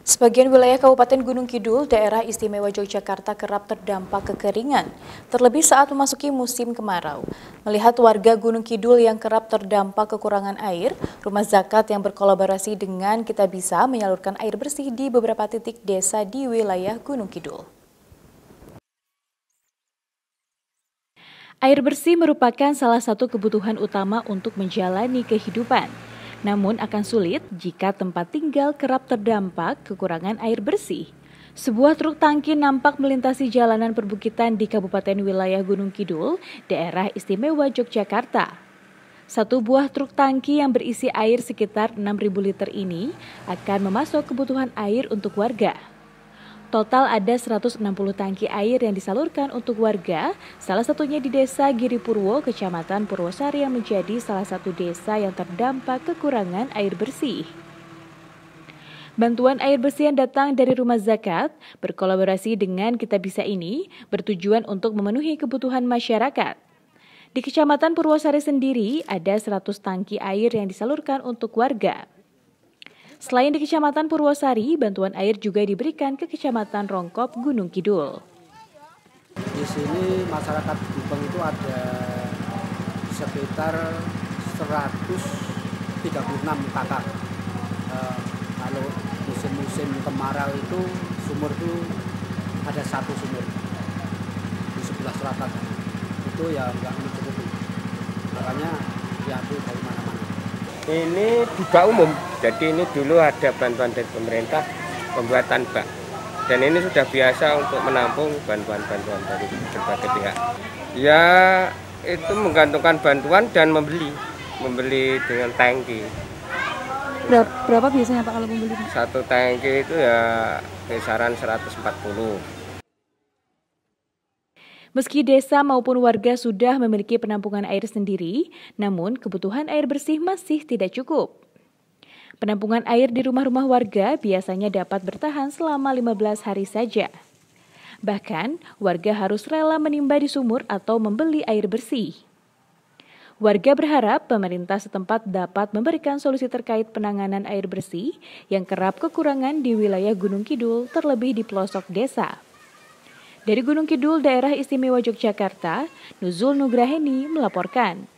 Sebagian wilayah Kabupaten Gunung Kidul, daerah istimewa Yogyakarta kerap terdampak kekeringan, terlebih saat memasuki musim kemarau. Melihat warga Gunung Kidul yang kerap terdampak kekurangan air, Rumah Zakat yang berkolaborasi dengan Kita Bisa menyalurkan air bersih di beberapa titik desa di wilayah Gunung Kidul. Air bersih merupakan salah satu kebutuhan utama untuk menjalani kehidupan. Namun akan sulit jika tempat tinggal kerap terdampak kekurangan air bersih. Sebuah truk tangki nampak melintasi jalanan perbukitan di Kabupaten Wilayah Gunung Kidul, daerah istimewa Yogyakarta. Satu buah truk tangki yang berisi air sekitar 6.000 liter ini akan memasok kebutuhan air untuk warga. Total ada 160 tangki air yang disalurkan untuk warga, salah satunya di Desa Giripurwo, Kecamatan Purwosari yang menjadi salah satu desa yang terdampak kekurangan air bersih. Bantuan air bersih yang datang dari Rumah Zakat berkolaborasi dengan Kita Bisa ini bertujuan untuk memenuhi kebutuhan masyarakat. Di Kecamatan Purwosari sendiri ada 100 tangki air yang disalurkan untuk warga. Selain di Kecamatan Purwosari, bantuan air juga diberikan ke Kecamatan Rongkop, Gunung Kidul. Di sini masyarakat Gubeng itu ada sekitar 136 kakak. Kalau musim-musim kemarau itu sumur itu ada satu sumur di sebelah selatan. Itu ya nggak mencukupi. Makanya diambil dari mana-mana. Ini juga umum, jadi ini dulu ada bantuan dari pemerintah pembuatan bak. Dan ini sudah biasa untuk menampung bantuan-bantuan dari berbagai pihak. Ya, itu menggantungkan bantuan dan membeli dengan tangki. Berapa biasanya Pak kalau membeli? Satu tangki itu ya kisaran 140. Meski desa maupun warga sudah memiliki penampungan air sendiri, namun kebutuhan air bersih masih tidak cukup. Penampungan air di rumah-rumah warga biasanya dapat bertahan selama 15 hari saja. Bahkan, warga harus rela menimba di sumur atau membeli air bersih. Warga berharap pemerintah setempat dapat memberikan solusi terkait penanganan air bersih yang kerap kekurangan di wilayah Gunung Kidul, terlebih di pelosok desa. Dari Gunung Kidul, daerah istimewa Yogyakarta, Nuzul Nugraheni melaporkan.